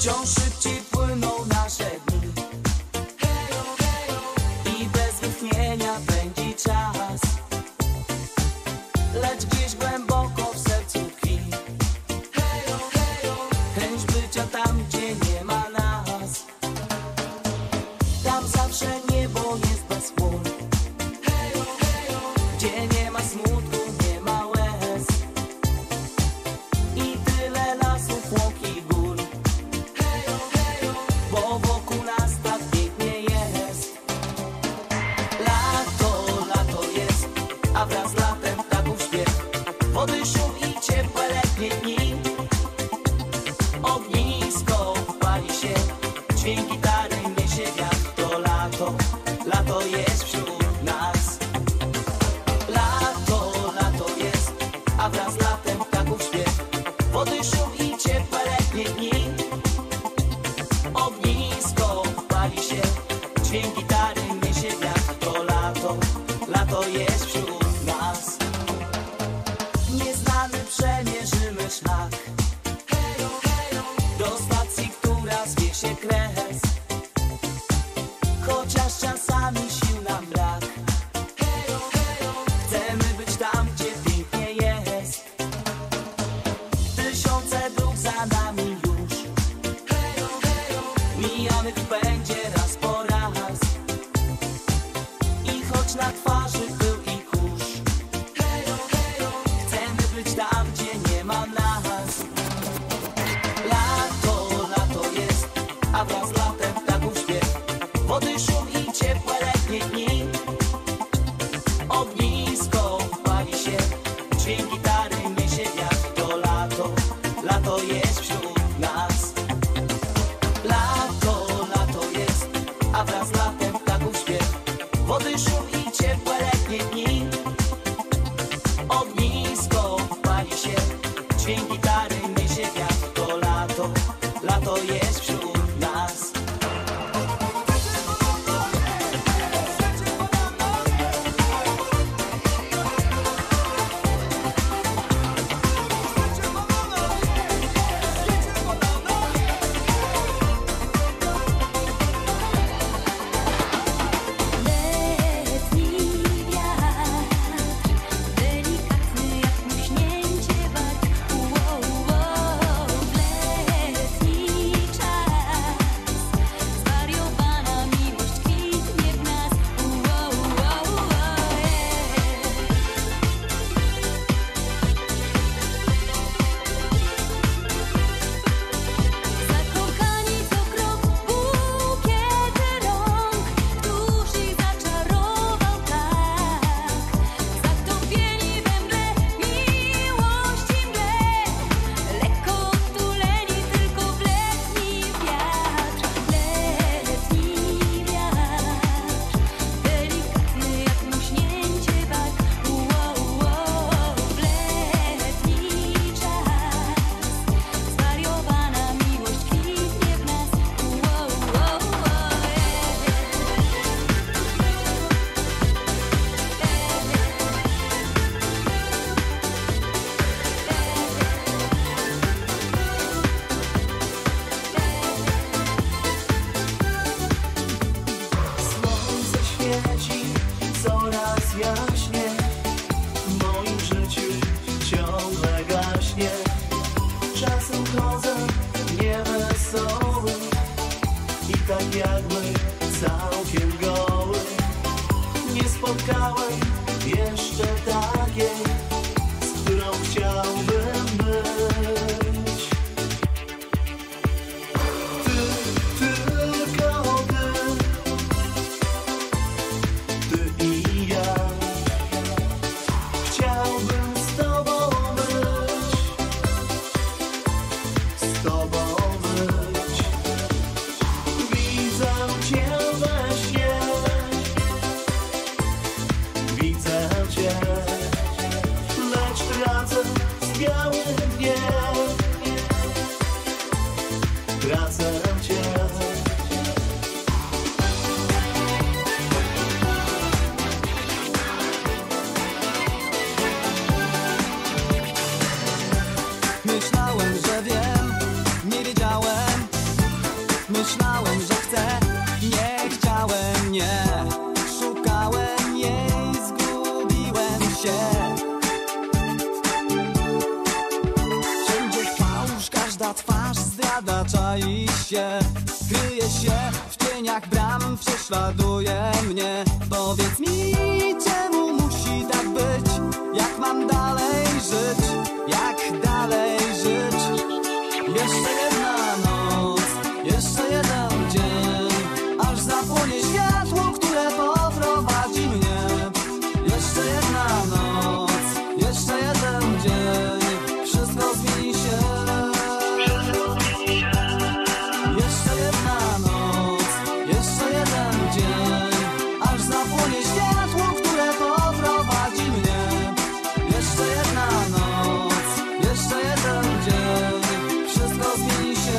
Wciąż szybciej płyną nasze dni i bez wytchnienia pędzi czas, lecz gdzieś głęboko w sercu tkwi chęć bycia tam, gdzie nie ma nas. Tam zawsze niebo jest bez chmur, gdzie nie ma smutku, nie ma łez i tyle lasów, łąk i gór, bo wokół nas tak pięknie jest. Lato jest, a wraz z latem ptaków śpiew, wody szum i ciepłe letnie dni. Ognisko pali się, dźwięk gitary niesie wiatr. To lato jest wśród nas. Lato jest, a wraz z latem ptaków śpiew, wody szum i ciepłe letnie dni. Ognisko pali się, dźwięk gitary niesie wiatr. To lato jest wśród nas. Nieznany przemierzymy szlak do stacji, która zwie się Kres, chociaż czasami sił nam brak. Chcemy być tam, gdzie pięknie jest. Tysiące dróg za nami już, mijanych w pędzie raz po raz. I choć na twarzy pył i kurz, chcemy być tam, gdzie nie ma nas. Lato jest, a wraz z latem ptaków śpiew, wody szum i ciepłe letnie dni. Ognisko pali się, dźwięk gitary niesie wiatr. To lato jest wśród nas. Lato jest, a wraz z latem ptaków śpiew, wody szum i ciepłe letnie dni. Ognisko pali się, dźwięk gitary niesie wiatr. To lato jest wśród nas. Myślałem, że wiem, nie wiedziałem, czai się, kryje się w cieniach bram, prześladuje mnie. Powiedz mi, czemu musi tak być? Jak mam dalej żyć? Jak dalej żyć? Jeszcze jedna noc, jeszcze jeden dzień, aż zapłonie światło, które poprowadzi mnie. Jeszcze jedna noc, jeszcze jeden dzień, wszystko zmieni się. Jeszcze jedna noc, jeszcze jeden dzień, aż zapłonie światło, które poprowadzi mnie. Jeszcze jedna noc, jeszcze jeden dzień, wszystko zmieni się.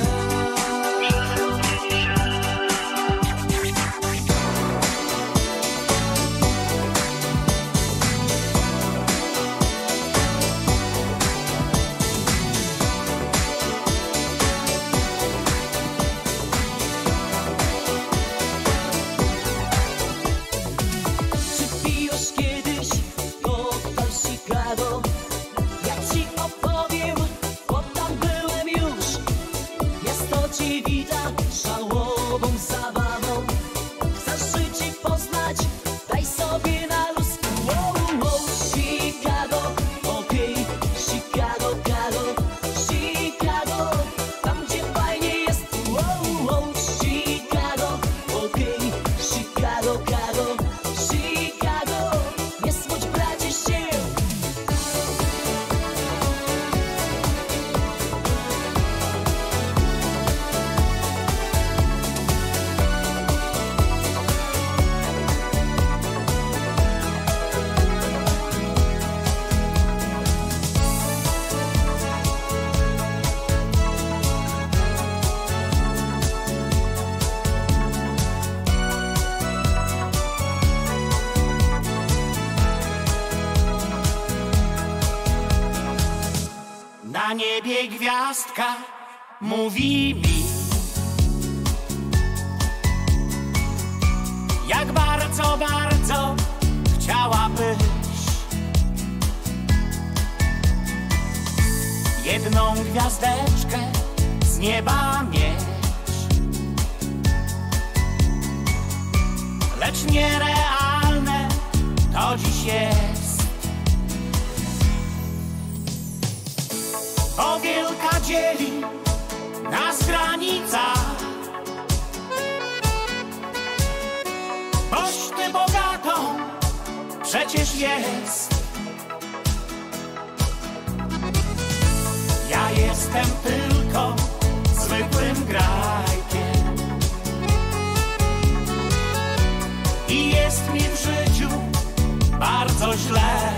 Czy piłeś kiedyś Total Chicago? Ja ci opowiem, bo tam byłem już. Jest to dziewita szałową zabawą. Chcesz życie poznać? Daj sobie na luz. Wow, wow, Chicago, okej, Chicago, Chicago, tam gdzie fajnie jest. Wow, wow, Chicago, okej, Chicago, Chicago, nie smuć bracie się. Na niebie gwiazdka mówi mi, jak bardzo, bardzo chciałabyś jedną gwiazdeczkę z nieba mieć. Lecz nierealne to dziś jest. O wielka dzieli nas granica, boś ty bogatą przecież jest. Ja jestem tylko zwykłym grajkiem i jest mi w życiu bardzo źle.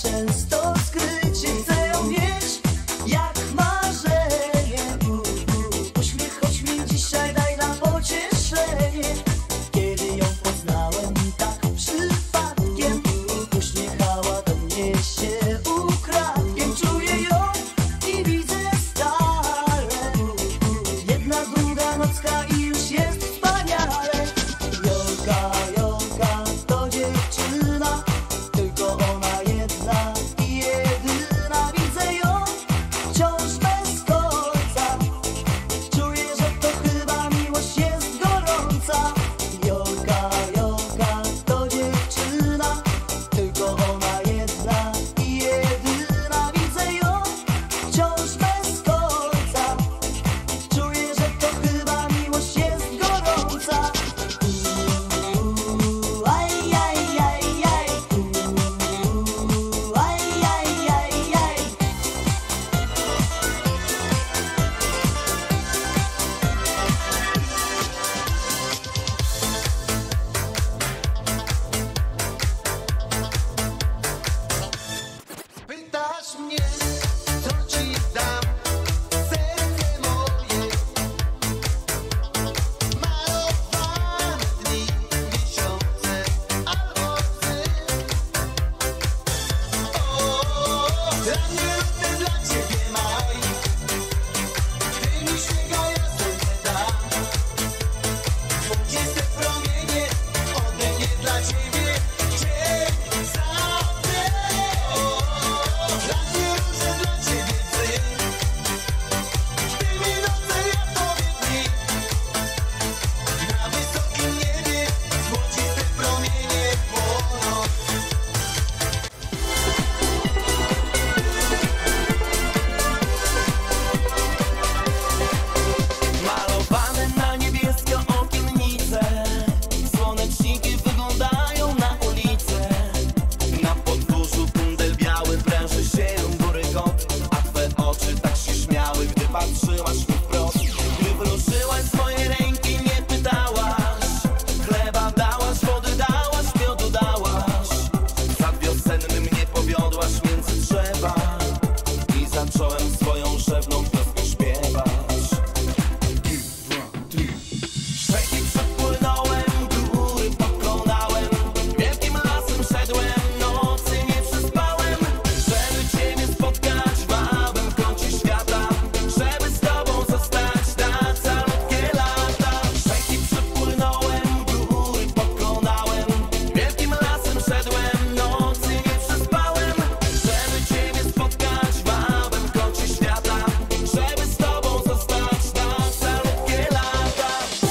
często skrycie. Chcę ją mieć jak marzenie. Uśmiech choć mi dzisiaj daj na pocieszenie. Kiedy ją poznałem tak przypadkiem, uśmiechała do mnie się ukradkiem. Czuję ją i widzę stale. Jedna długa nocka i już jest wspaniale. Jolka, Jolka to dziewczyna, tylko ona jedna i jedyna. Widzę ją wciąż bez końca. Czuję, że to chyba miłość jest gorąca. Jolka, Jolka to dziewczyna, tylko ona jedna i jedyna. Widzę ją wciąż bez końca. Czuję, że to chyba miłość jest gorąca. Aj, aj, aj, aj. Aj, aj, aj, aj. Pytasz mnie, co ci dam, serce moje. Malowane dni, miesiące, albo ty. Dla mnie luty, dla ciebie maj. Gdy mi śniega, ja słońce dam. Złodziste promienie ode mnie dla ciebie. Dzień za dniem. Dla mnie róże, dla ciebie ty. Ty mi noce, ja tobie dni. Na wysokim niebie złociste promienie płoną. Malowane na niebiesko okiennice, słoneczniki wyglądają na ulicę. Na podwórzu kundel biały pręży się bury kot, a twe oczy tak się śmiały, gdy patrzyłaś mi wprost. Gdy wróżyłaś swoje ręki, nie pytałaś, chleba dałaś, wody dałaś, miodu dałaś. Sad wiosenny mnie powiodłaś między drzewa i zacząłem swoją rzewną piosnę śpiewać. Rzeki przepłynąłem, góry pokonałem, wielkim lasem szedłem, nocy nie przespałem. Żeby ciebie spotkać, wałem w kącie świata, żeby z tobą zostać na calutkie lata. Rzeki przepłynąłem, góry pokonałem, wielkim lasem szedłem, nocy nie przespałem. Żeby ciebie spotkać, wałem w kącie świata, żeby z tobą zostać na calutkie lata.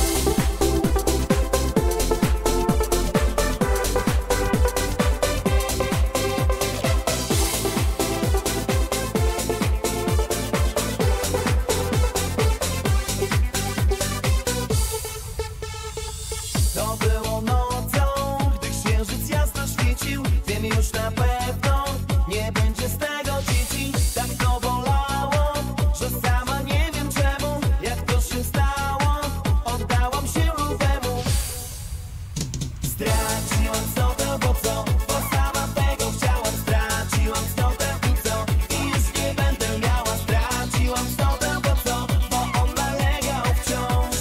To było nocą, gdy księżyc jasno świecił. Wiem już na pewno, nie będzie z tego dzieci. Tak to bolało, że sama nie wiem czemu. Jak to się stało, oddałam się lubemu. Straciłam cnotę, bo co? Bo sama tego chciałam. Straciłam cnotę i co? I już nie będę miała. Straciłam cnotę, bo co? Bo on nalegał wciąż.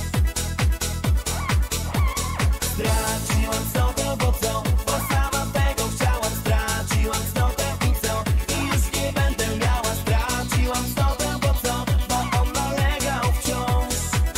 Straciłam cnotę, bo co? Bo sama tego chciałam. Straciłam cnotę i co? I już nie będę miała. Straciłam cnotę, bo co? Bo on nalegał wciąż.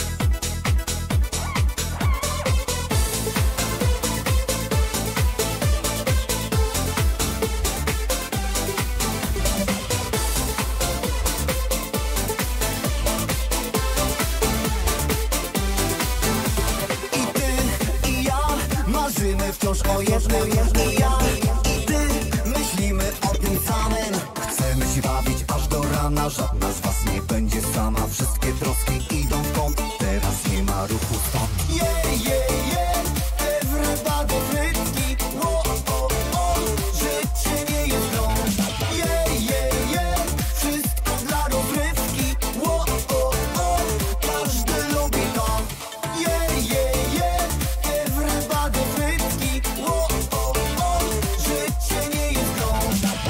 I ty, i ja marzymy wciąż o jednym. I ja, i ty myślimy o tym samym. Chcemy się bawić aż do rana. Żadna z was nie będzie sama. Wszystkie troski idą w kąt. Teraz nie ma ruchu stąd. Yeah, yeah, yeah. Everybody frytki. Wo, o, o. Życie nie jest grą. Yeah, yeah, yeah. Wszystko dla rozrywki. Wo, o, o. Każdy lubi to. Yeah, yeah, yeah. Everybody frytki. Wo, o, o. Życie nie jest grą.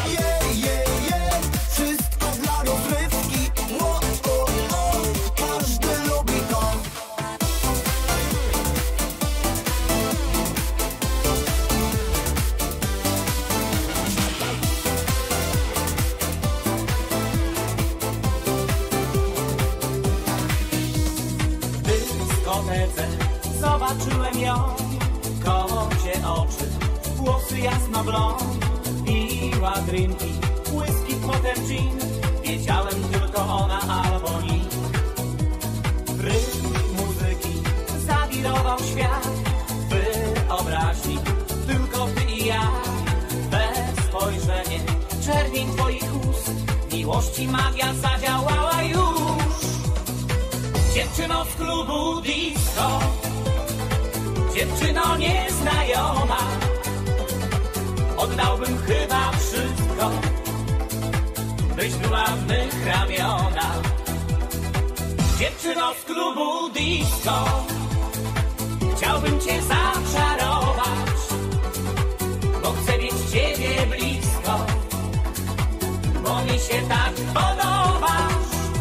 dyskotece zobaczyłem ją. Kocie oczy, włosy jasno blond, piła drinki, whisky, potem gin. Wiedziałem tylko ona albo nikt. Rytm muzyki zawirował świat, wyobraźni tylko ty i ja. Bez spojrzenia, czerwień twoich ust, miłości magia zadziałała już. Dziewczyno z klubu disco, dziewczyno nieznajoma, oddałbym chyba wszystko, byś była w mych ramionach. Dziewczyno z klubu disco, chciałbym cię zaczarować, bo chcę mieć ciebie blisko, bo mi się tak podobasz.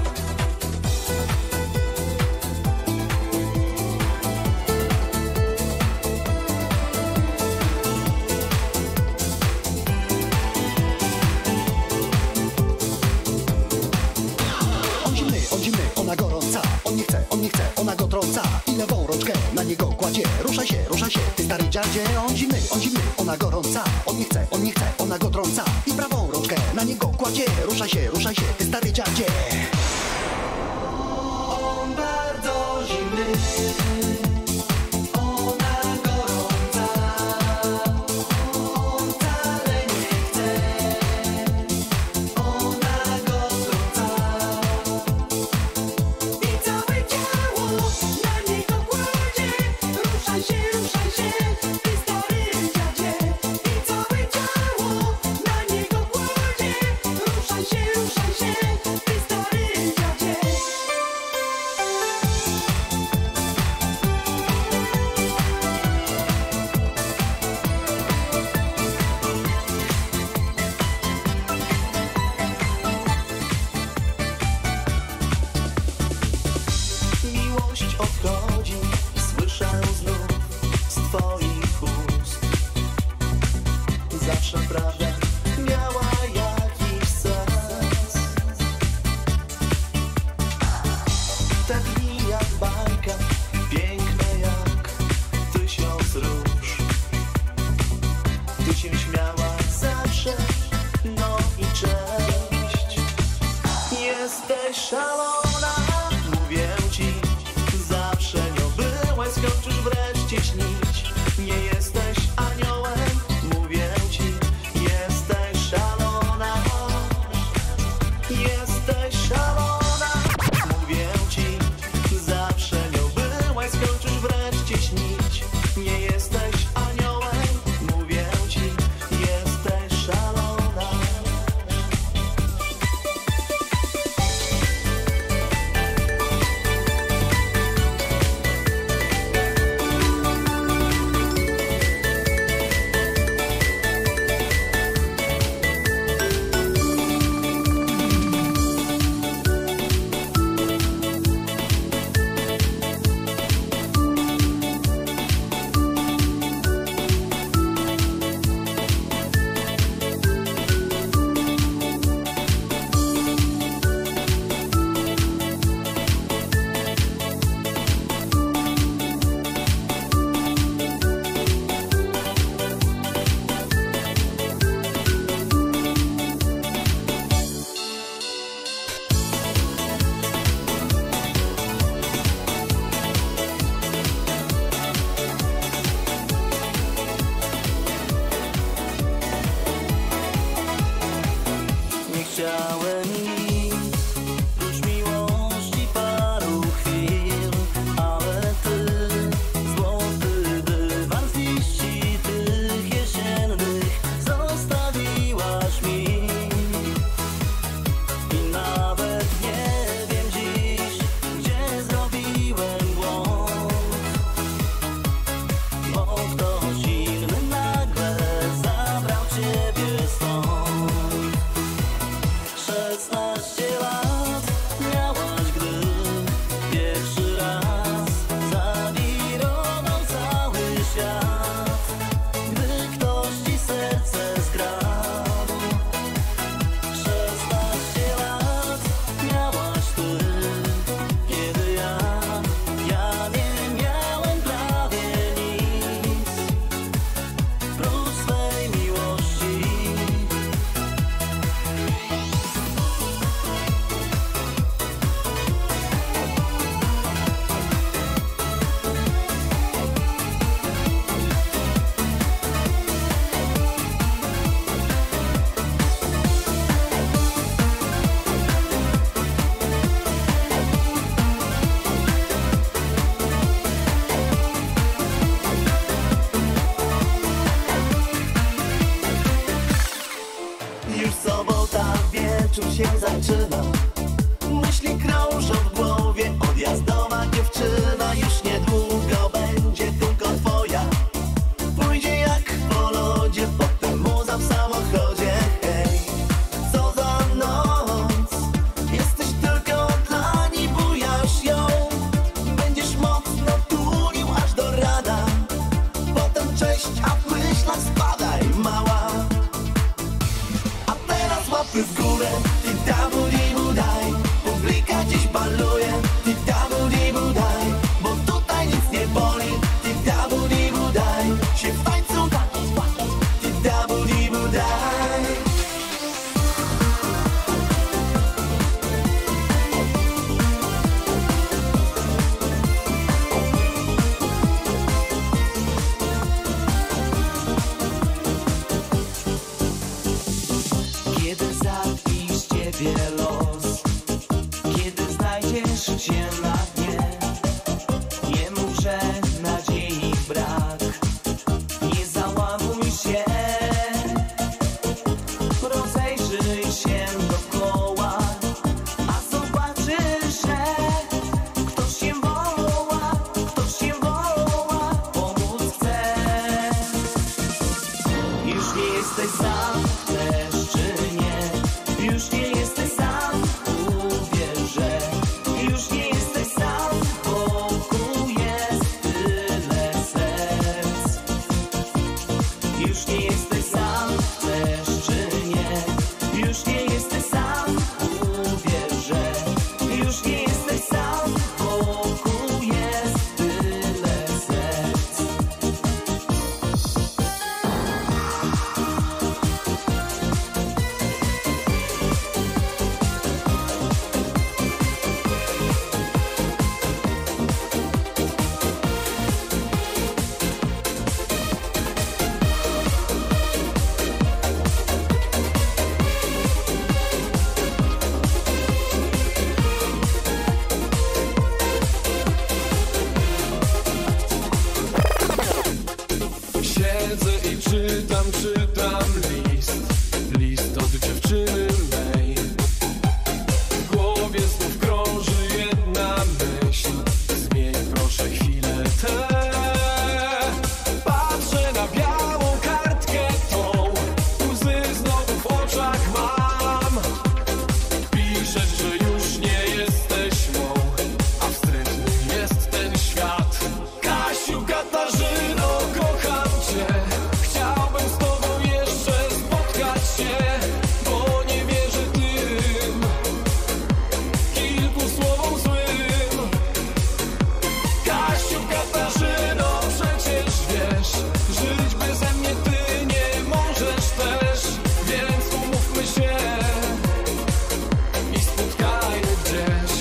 Ona gorąca, on nie chce, ona go trąca i lewą rączkę na niego kładzie. Ruszaj się, ty stary dziadzie. On zimny, ona gorąca, on nie chce, ona go trąca i prawą rączkę na niego kładzie. Ruszaj się, ty stary dziadzie. On bardzo zimny, ona gorąca, on wcale nie chce, ona go trąca i całe ciało na niego kładzie. Ruszaj się, ty stary dziadzie, i całe ciało na niego kładzie. Ruszaj się, ty stary dziadzie. Miłość odchodzi, słyszę znów z twoich ust. Zawsze prawda miała jakiś sens. Te dni jak bajka, piękne jak 1000 róż. Ty się śmiała zawsze, no i cześć. Jesteś szalona, mówię ci, zawsze nią byłaś, skończysz wreszcie śnić. Nie jesteś aniołem, mówię ci, jesteś szalona. Jesteś szalona, mówię ci, zawsze nią byłaś, skończysz wreszcie śnić. Nie jesteś aniołem, mówię ci, jesteś szalona. Już sobota, wieczór się zaczyna. Myśli krążą w głowie, odjazdowa dziewczyna. Już niedługo będzie tylko twoja. Pójdzie jak po lodzie, potem muza w samochodzie. Hej, co za noc, jesteś tylko dla niej, bujasz ją. Będziesz mocno tulił aż do rana. Potem cześć, a w myślach spadaj, mała. A teraz łapy w górę, ty dabu-dibu daj. Publika dziś baluje, ty dabu-dibu daj. Bo tutaj nic nie boli, ty dabu-dibu daj. Się w tańcu ty dabu-dibu daj. Kiedy zapisz ciebie los, kiedy znajdziesz się na dnie, nie mów, że nadziei brak, nie załamuj się, rozejrzyj się dookoła, a zobaczysz, że ktoś cię woła, pomóc chce. Już nie jesteś sam, też czy nie, już nie jesteś sam, uwierz, że już nie jesteś sam, wokół jest tyle serc. Już nie jesteś sam, też czy nie, już nie jesteś sam, uwierz, że już nie jesteś sam, wokół jest tyle serc. Siedzę i czytam list od dziewczyny mej. W głowie znów krąży jedna myśl, zmień proszę chwilę tę. Patrzę na białą kartkę tą, łzy znowu w oczach mam. Piszesz, że już nie jesteś mą, a wstrętny jest ten świat. Kasiu, Katarzyno, kocham cię. Chciałbym z tobą jeszcze spotkać się, bo nie wierzę tym kilku słowom złym. Kasiu, Katarzyno, przecież wiesz, żyć beze mnie ty nie możesz też. Więc umówmy się i spotkajmy gdzieś.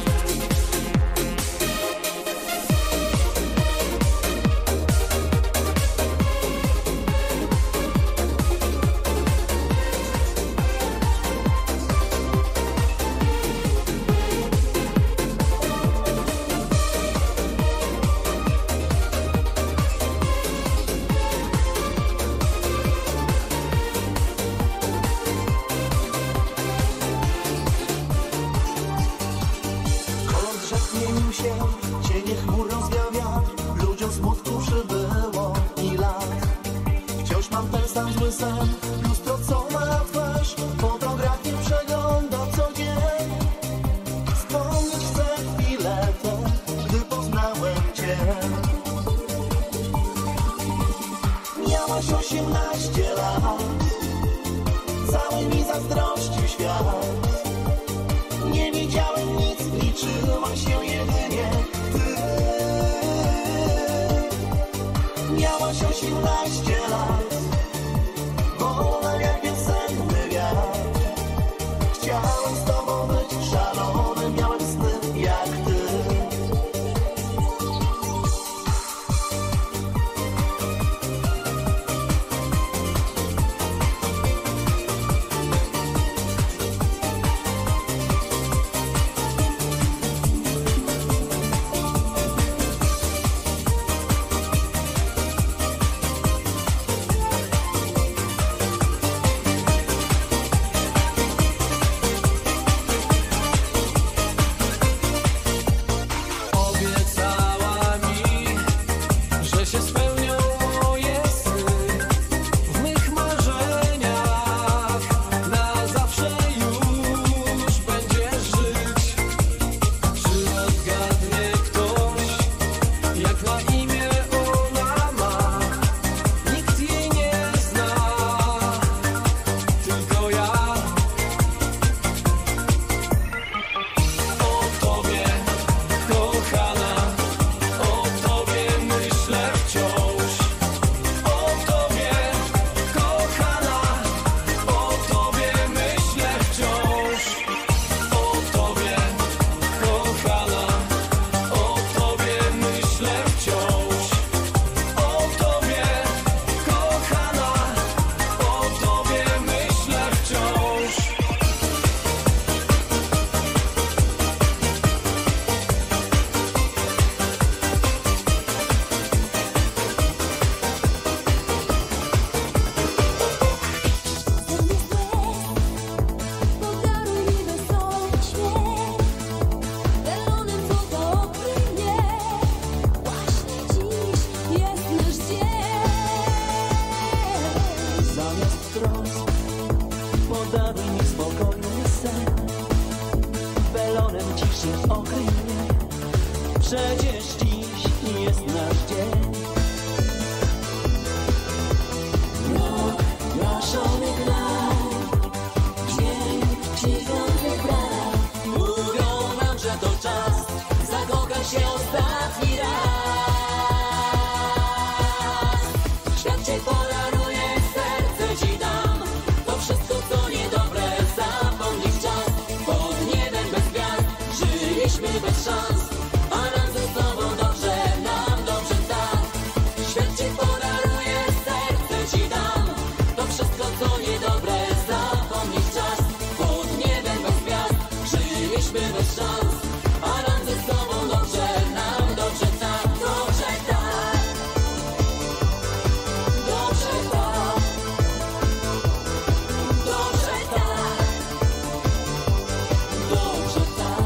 Kolor drzew zmienił się, cienie chmur rozwiał wiatr. Ludziom smutku przybyło i lat. Wciąż mam ten sam zły sen, lustro co ma twarz. Fotografię przegląda co dzień. Wspomnieć chcę chwilę tę, gdy poznałem cię. Miałaś 18 lat, cały mi zazdrościł świat. Nie widziałem nic, liczyła się jedynie ty. Miałaś 18 lat, wolna jak wiosenny wiatr. Chciałem z tobą być szalony, miałem sny jak ty. Podaruj mi spokojny sen, belonem ciszy okryj mnie. Przecież dziś jest nasz dzień. Rok gaszony kraj, dźwięk cisnących bram. Mówią nam, że to czas zakochać się ostatni raz. Świat cię podaruje, serce ci dam. To wszystko, co niedobre, zapomnieć czas. Pod niebem bez gwiazd żyliśmy bez szans, a nam ze sobą dobrze, nam dobrze tak. Świat ci podaruje, serce ci dam. To wszystko, co niedobre, zapomnieć czas. Pod niebem bez gwiazd żyliśmy bez szans, a nam ze sobą dobrze, nam dobrze tak. Dobrze tak. Dobrze tak. Dobrze tak. Dobrze tak.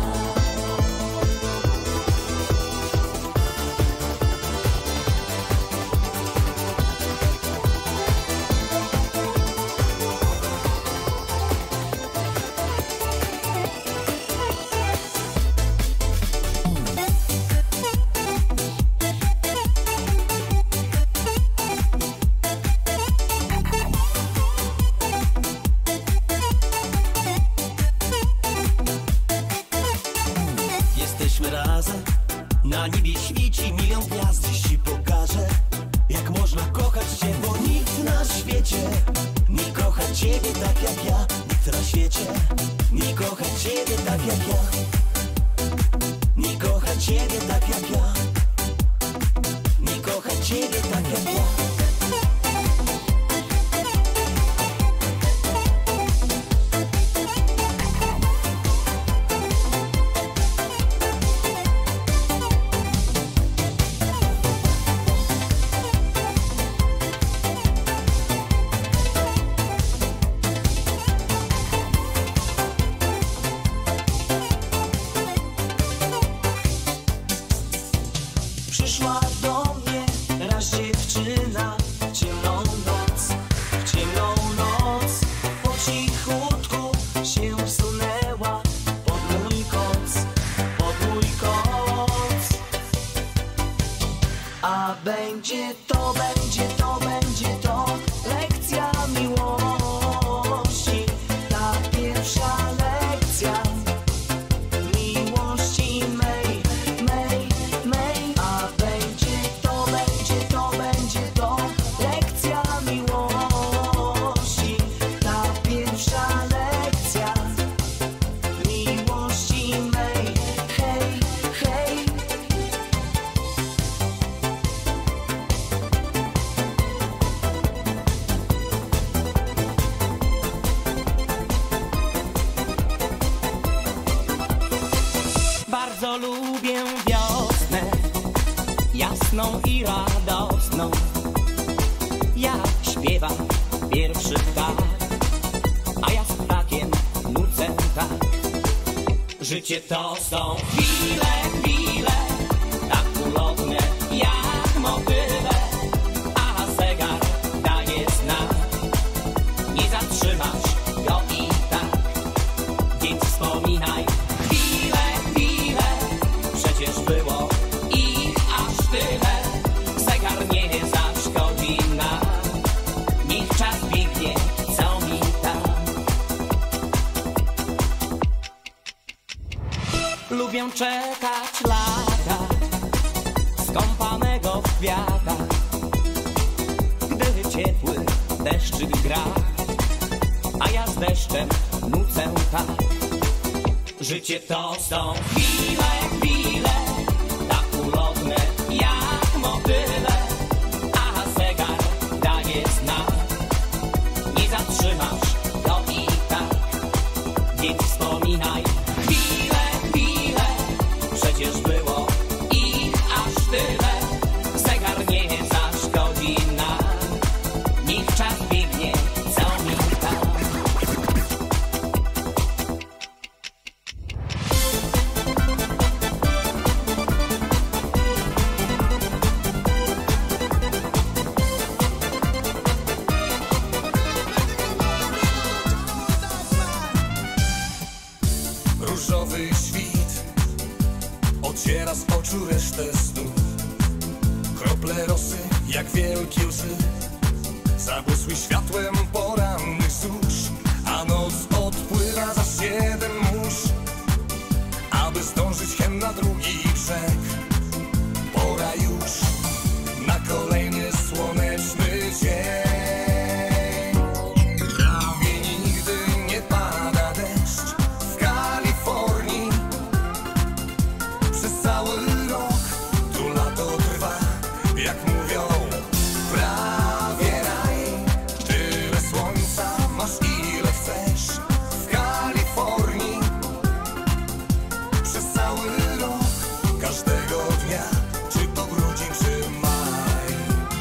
Jesteśmy razem, na niebie świeci milion gwiazd. Dziś ci pokażę, jak można kochać cię, bo nikt na świecie nie kocha ciebie tak jak ja. Nikt na świecie nie kocha ciebie tak jak ja. Nie kocha ciebie tak jak ja. Nie kocha ciebie tak jak ja. Przyszła do mnie raz dziewczyna w ciemną noc, po cichutku się wsunęła pod mój koc. A będzie to lekcja miłości, ta pierwsza lekcja miłości mej. A będzie to lekcja miłości, ta pierwsza lekcja miłości mej. Hej, hej. Bardzo lubię wiosnę, jasną i radosną. Ja śpiewam pierwszy ptak, a ja z ptakiem nucę tak. Życie to są chwile, tak ulotne jak motyle, a zegar daje znak. Nie zatrzymasz go i tak, więc wspominaj. Przecież było ich aż tyle. Zegar nie zaszkodzi nam. Niech czas biegnie, co mi tam. Lubię czekać lata skąpanego w kwiatach, gdy ciepły deszczyk gra, a ja z deszczem nucę tak. Życie to są chwile, tak ulotne jak motyle, a zegar daje znak. Nie zatrzymasz go i tak, więc wspominaj. Chwile, przecież było ich aż tyle. Zegar nie zaszkodzi nam. Niech czas biegnie, co mi tam. ściera z oczu resztę snu. Krople rosy jak wielkie łzy zabłysły światłem porannych zórz, a noc odpływa za 7 mórz, aby zdążyć hen na drugi brzeg. Pora już na kolejny słoneczny dzień. Prawie nigdy nie pada deszcz w Kalifornii. Przez cały rok tu lato trwa, jak mówią, prawie raj. Tyle słońca masz ile chcesz w Kalifornii. Przez cały rok, każdego dnia, czy to grudzień, czy maj.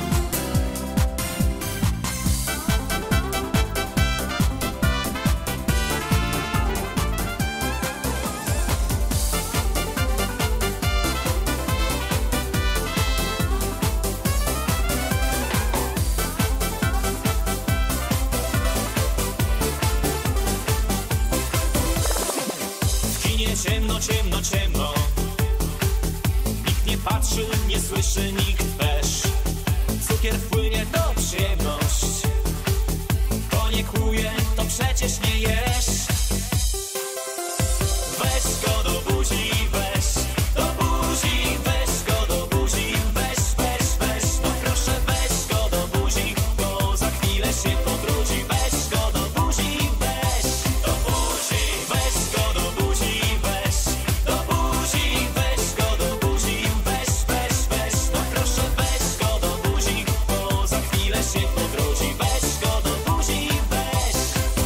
W kinie ciemno, ciemno, ciemno. Nikt nie patrzy, nie słyszy, nikt też. Cukier wpłynie, to przyjemność. To nie kłuje, to przecież nie jesz. Weź go do buzi, weź do buzi, weź go do buzi, weź, weź, weź. No proszę, weź go do buzi, bo za chwilę się pobrudzi. Weź go do buzi, weź do buzi, weź go do buzi, weź do buzi, weź go do buzi, weź, weź, weź. No proszę, weź go do buzi, bo za chwilę się pobrudzi. Weź go do buzi, weź.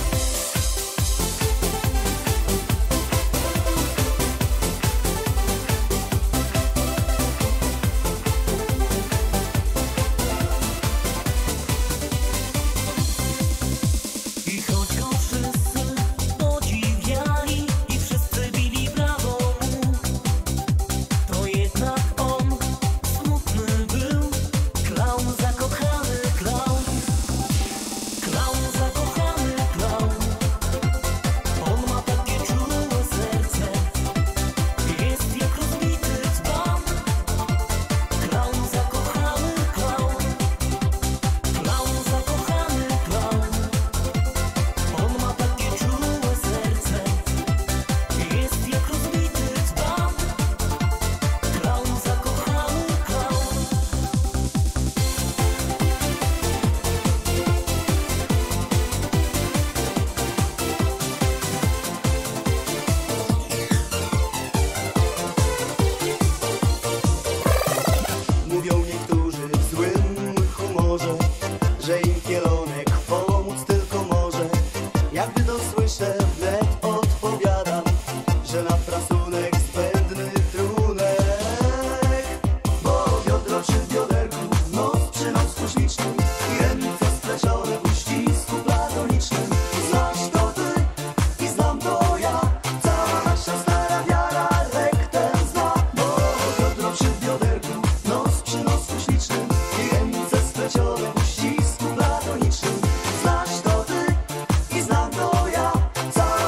I choć go wszyscy podziwiali i wszyscy bili brawo mu, to jednak on smutny był. Klaun, zakochany klaun. Klaun, zakochany klaun. On ma takie czułe serce, jest jak rozbity dzban. Klaun, zakochany klaun. Klaun, zakochany klaun. On ma takie czułe serce, jest jak rozbity dzban. Klaun, zakochany klaun. Mówią niektórzy w złym humorze, że im kielonek pomóc tylko może. Jakby to słyszę, wnet odpowiadam, że na prasunek zbędny trunek. Bo biodro przy bioderku, nos przy nosku ślicznym i ręce splecione w uścisku platonicznym. Znasz to ty i znam to ja, cała nasza stara wiara lek ten zna. Bo biodro przy bioderku, nos przy nosku ślicznym i ręce splecione w uścisku platonicznym. Znasz to ty i znam to ja, cała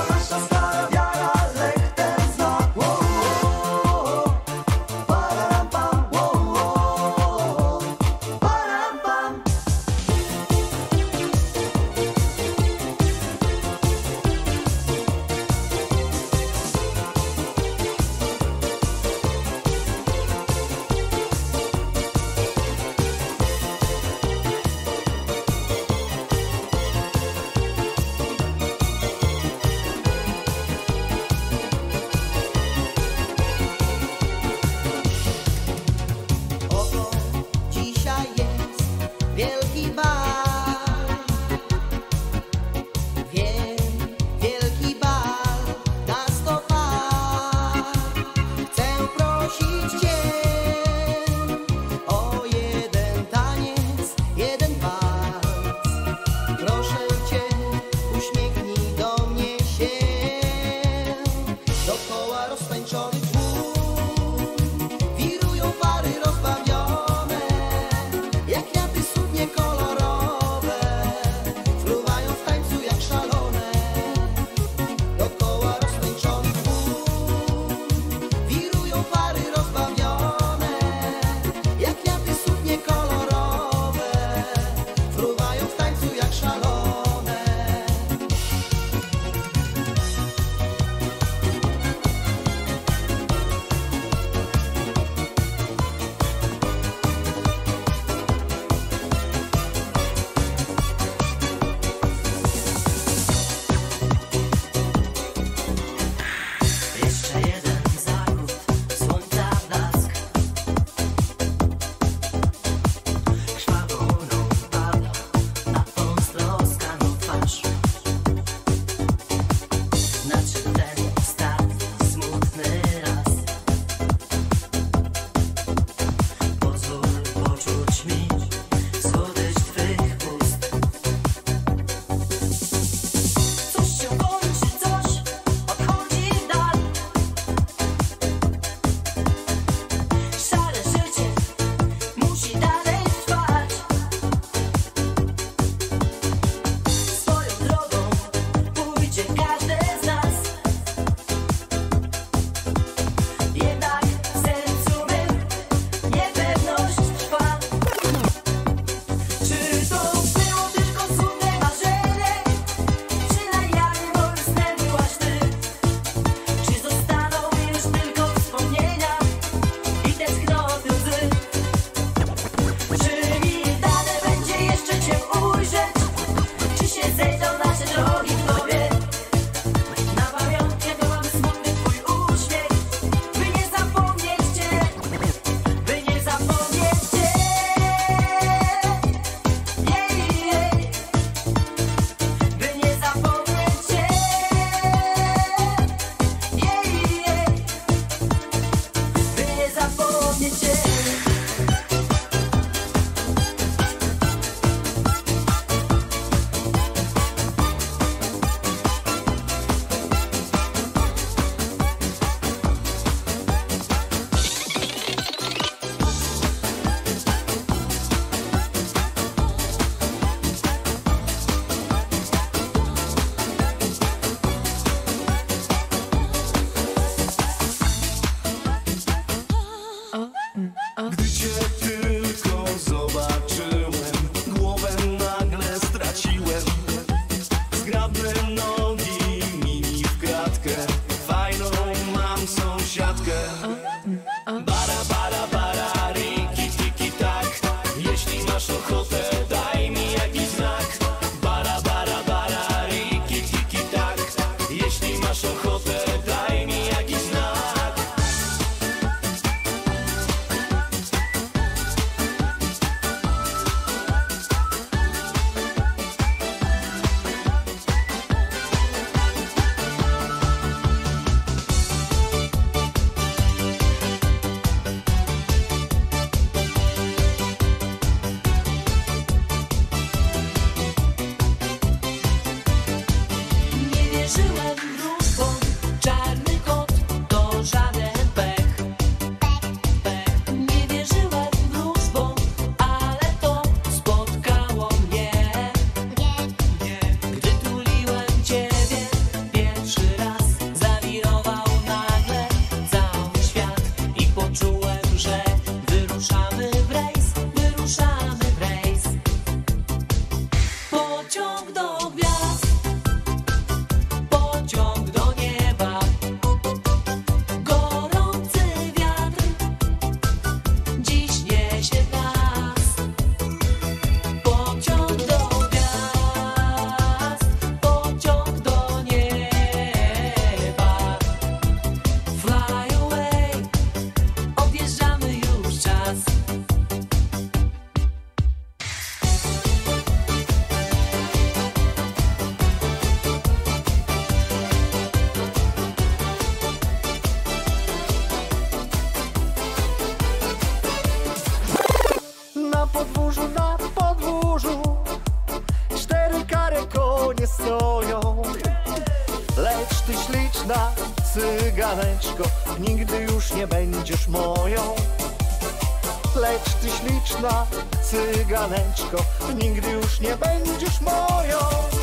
śliczna cyganeczko, nigdy już nie będziesz moją. Lecz ty śliczna cyganeczko, nigdy już nie będziesz moją.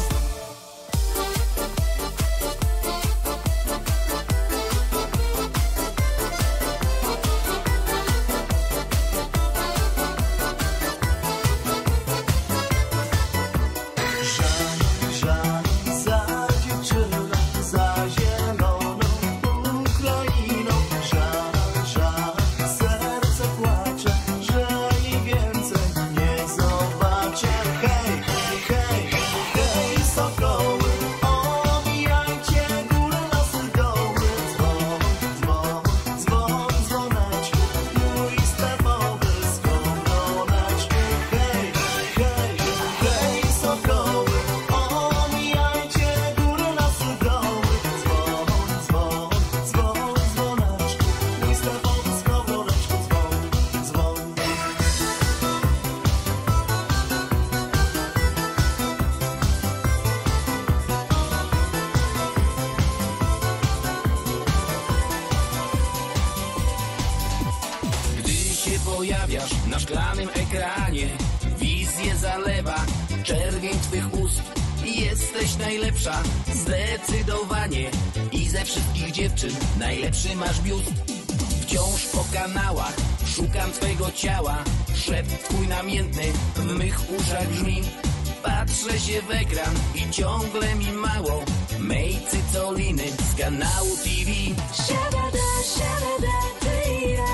Pojawiasz na szklanym ekranie, wizję zalewa czerwień twych ust. Jesteś najlepsza, zdecydowanie, i ze wszystkich dziewczyn najlepszy masz biust. Wciąż po kanałach szukam twego ciała, szept twój namiętny w mych uszach brzmi. Patrzę się w ekran i ciągle mi mało mej cycoliny z kanału TV. Siabada, siabada, ty i ja.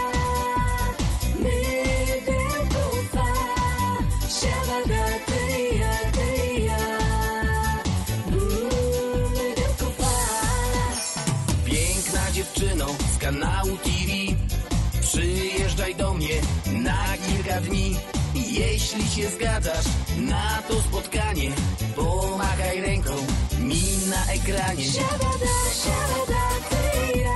Dziewczyno z kanału TV, przyjeżdżaj do mnie na kilka dni. Jeśli się zgadzasz na to spotkanie, pomachaj ręką mi na ekranie. Siabada, siabada, ty i ja.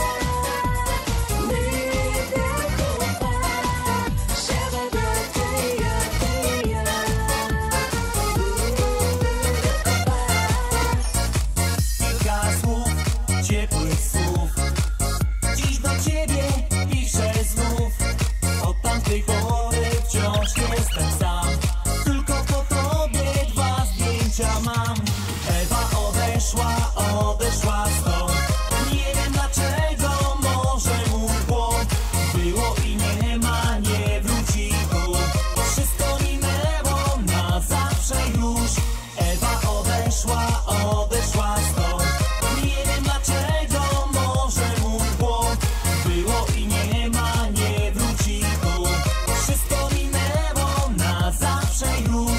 Odeszła stąd. Nie wiem dlaczego, może mój błąd. Było i nie ma, nie wróci tu. Wszystko minęło na zawsze już. Ewa odeszła stąd. Nie wiem dlaczego, może mój błąd. Było i nie ma, nie wróci tu. Wszystko minęło na zawsze już.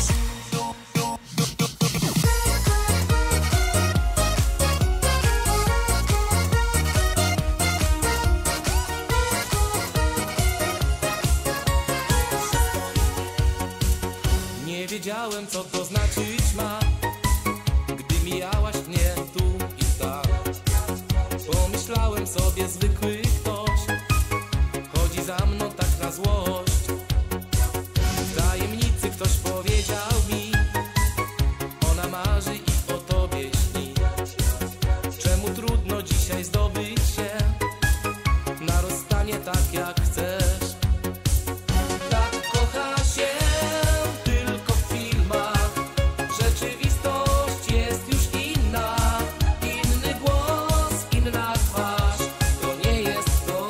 Nie wiedziałem, co to znaczyć ma, gdy mijałaś mnie tu i tam. Pomyślałem sobie, zwykły ktoś chodzi za mną tak na złość. W tajemnicy ktoś powiedział mi, ona marzy i o tobie śni. Czemu trudno dzisiaj zdobyć się na rozstanie tak jak chcesz? Tak kocha się tylko w filmach, rzeczywistość jest już inna. Inny głos, inna twarz, to nie jest to.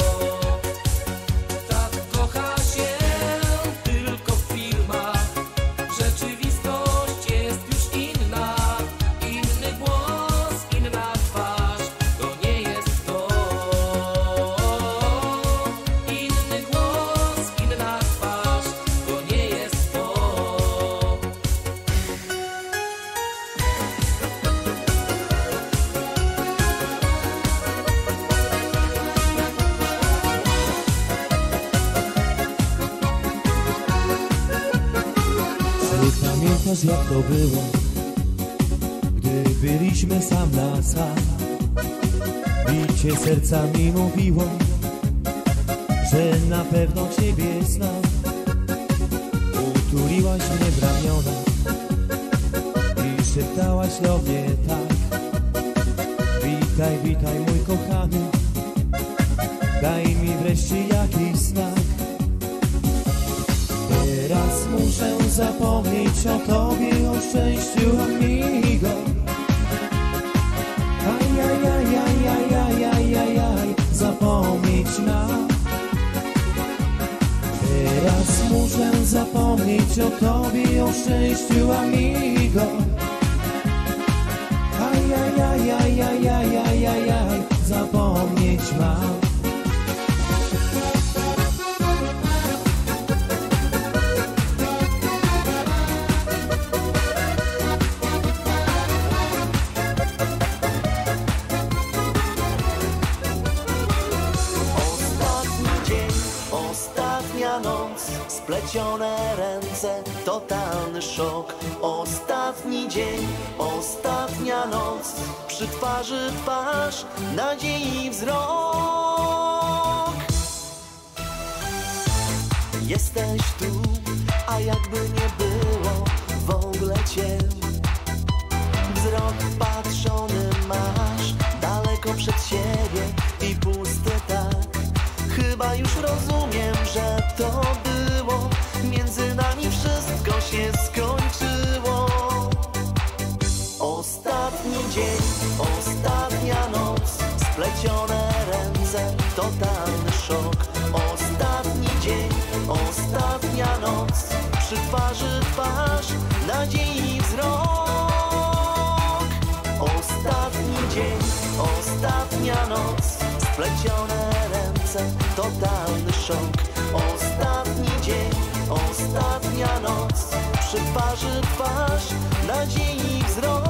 Tak kocha się tylko w filmach, rzeczywistość jest już inna. Inny głos, inna twarz, to nie jest to. Inny głos, inna twarz, to nie jest to. Czy pamiętasz jak to było, gdy byliśmy sam na sam? Bicie serca mi mówiło, że na pewno ciebie znam. Utuliłaś mnie w ramiona i szeptałaś do mnie tak. Witaj, witaj mój kochany, daj mi wreszcie jakiś znak. Teraz muszę zapomnieć o tobie, o szczęściu, amigo. Ajajajajajajajajaj, zapomnieć nam. Teraz muszę zapomnieć o tobie, o szczęściu, amigo. Ajajajajajajajaj, zapomnieć mam. Splecione ręce, totalny szok. Ostatni dzień, ostatnia noc. Przy twarzy twarz, nadziei wzrok. Jesteś tu, a jakby nie było w ogóle cię. Wzrok patrzony masz, daleko przed siebie i pusty tak. Chyba już rozumiem, że to było. Między nami wszystko się skończyło. Ostatni dzień, ostatnia noc. Splecione ręce, totalny szok. Ostatni dzień, ostatnia noc. Przy twarzy twarz, nadziei wzrok. Ostatni dzień, ostatnia noc. Splecione ręce, totalny szok. Ostatni dzień, ostatnia noc. Przy twarzy twarz, nadziei wzrok.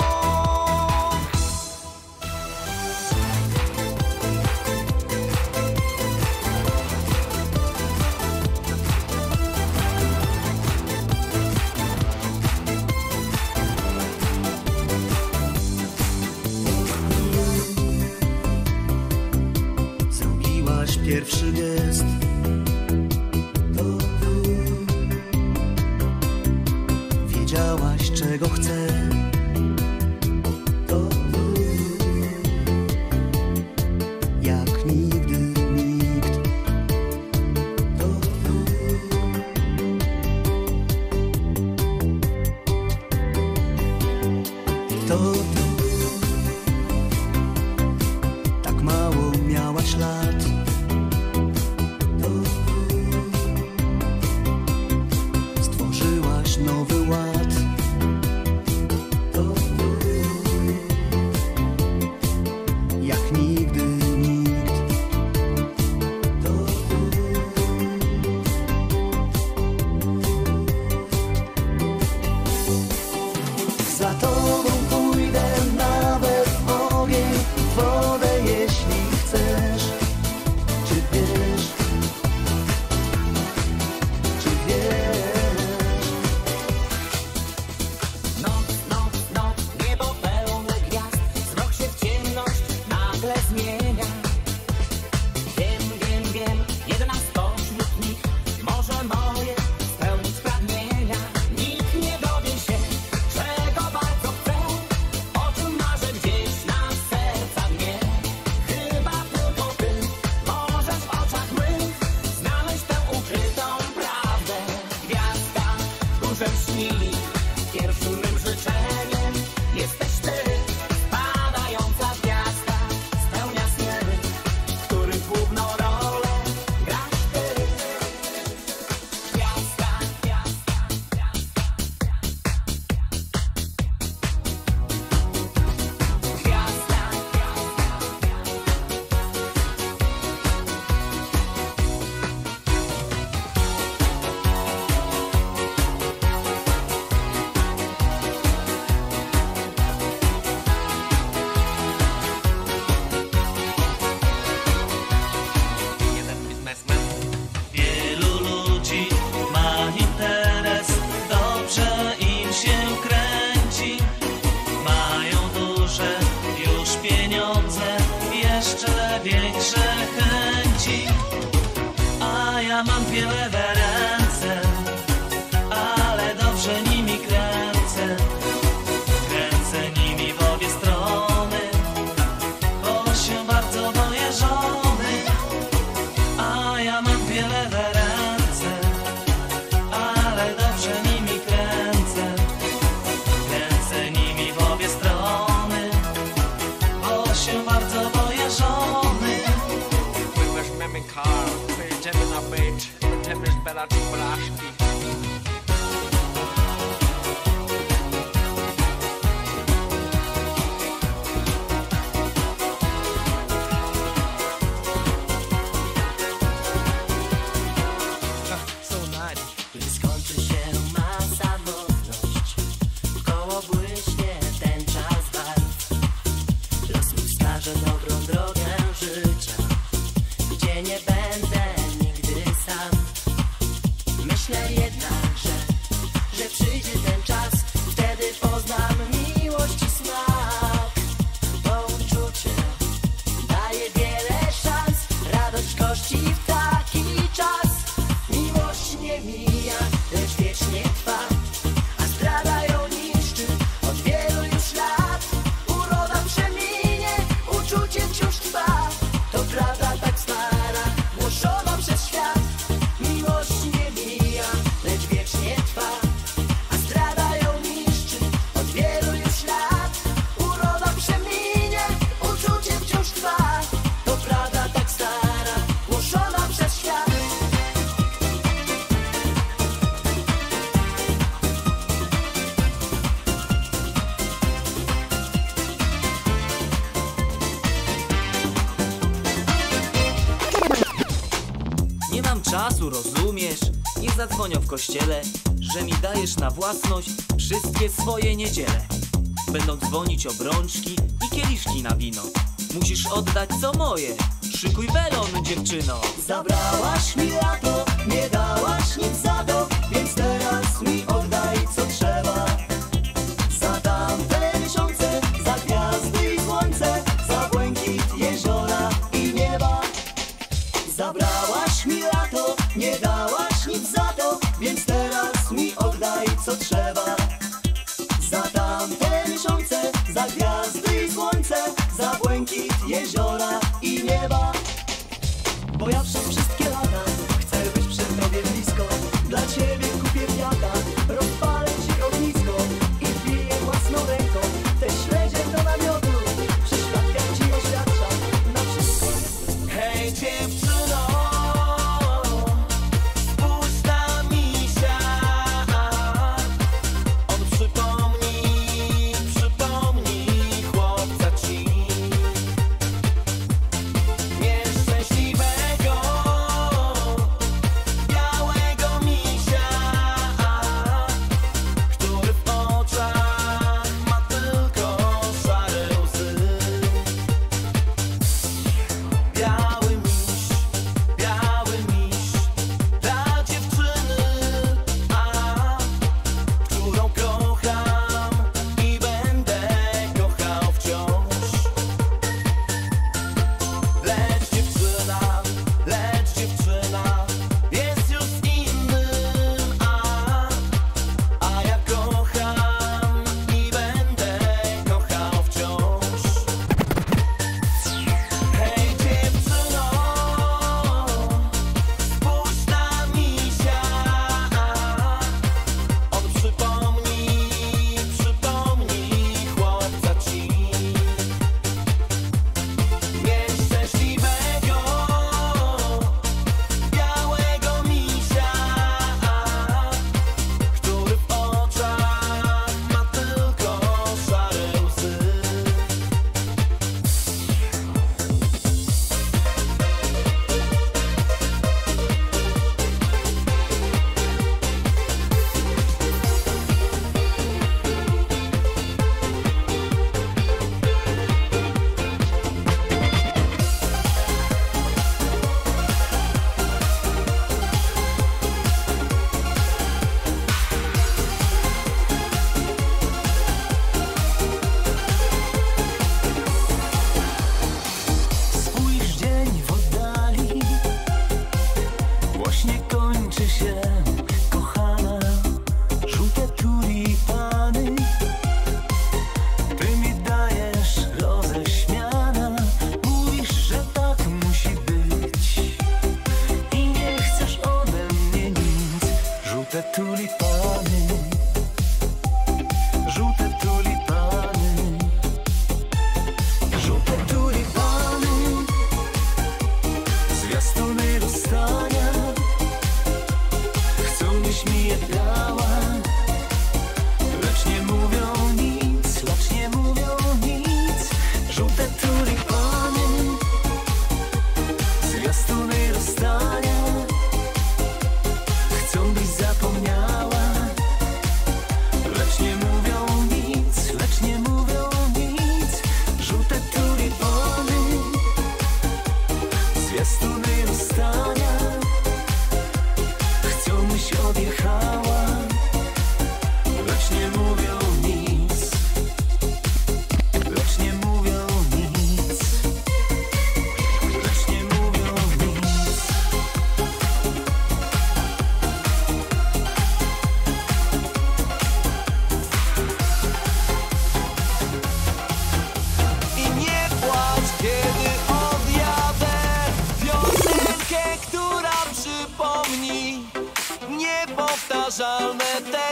Zrobiłaś pierwszy gest. Wiedziałaś, czego chcę. Jak nigdy nikt. To tak mało miałaś lat. sprzedać flaszki. Gdy skończy się ma samotność, wkoło błyśnie ten czas barw. Los mi wskaże dobrą drogę życia, gdzie nie będę nigdy sam. Myślę jednak, że przyjdzie ten czas, wtedy poznam miłość i smak. To uczucie daje wiele szans, radość gości w taki czas. Miłość nie mija, lecz wiecznie trwa, a zdrada ją niszczy od wielu już lat. Uroda przeminie, uczucie wciąż trwa, to prawda tak stara, głoszona przez świat. Miłość nie mija, lecz wiecznie trwa, a zdrada ją niszczy od wielu już lat. Uroda przeminie, uczucie wciąż trwa, to prawda tak stara, głoszona przez świat. Nie mam czasu, rozumiesz? Nie zadzwonią w kościele, że mi dajesz na własność wszystkie swoje niedziele. Będą dzwonić obrączki i kieliszki na wino. Musisz oddać co moje, szykuj welon, dziewczyno. Zabrałaś mi lato, nie dałaś nic za to, więc teraz mi oddaj co trzeba. Za tamte miesiące, za gwiazdy i słońce, za błękit jeziora i nieba. Zabrałaś mi lato, nie dałaś nic za to, więc teraz mi oddaj co trzeba. Za tamte miesiące, za gwiazdy i słońce, za błękit jeziora i nieba. Bo ja przez wszystkie lata chcę być przy tobie blisko, dla ciebie kupię kwiata,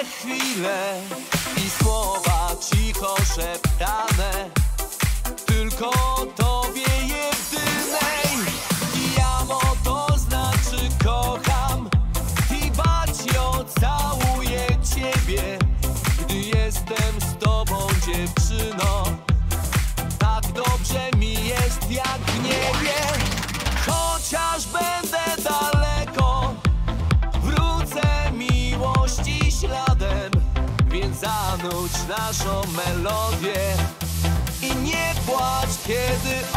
chwile i słowa cicho szeptane tylko tobie jedynej. Jamo to znaczy kocham i Bacio całuję ciebie, gdy jestem z tobą, dziewczyno. Tak dobrze mi jest jak w niebie. Chociaż będę daleko, wrócę miłości śladem, więc zanudź naszą melodię i nie płacz, kiedy